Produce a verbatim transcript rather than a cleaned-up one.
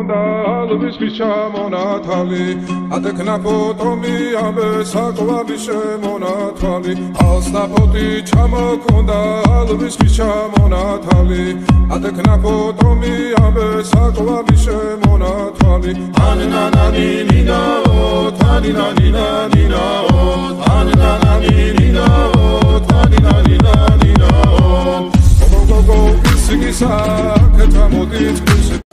მქონდა ალვისთვის ჩამონათალი ატექნა ფოტომი ამბე საკვები შემონათვალი ალსნაფოტი ჩამოქონდა ალვისთვის ჩამონათალი ატექნა ფოტომი ამბე საკვები შემონათვალი ანანანინინაო თანინანინანინაო ანანანინინაო თანინანინანინაო გოგო ისიგისა ქეთა მოდით